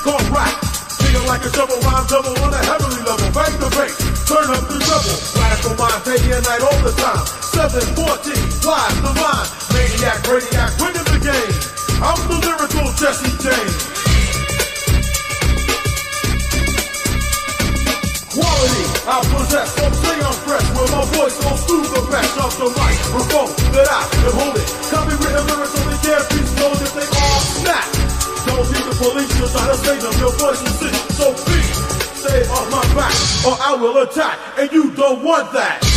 called rap. Singing like a shovel, rhyme double on a heavenly level. Bang the bass, turn up the treble. Radical mind, day and night all the time. 714, flies the line. Maniac, radiac, winning the game. I'm the lyrical Jesse James. Quality, I possess, don't say I'm fresh. With my voice goes through the mesh of the microphone that I can hold it. Copywritten lyrics only can't be sold if they all snap. Don't need the police to try to save them. Your voice is sick, so please stay off my back or I will attack, and you don't want that.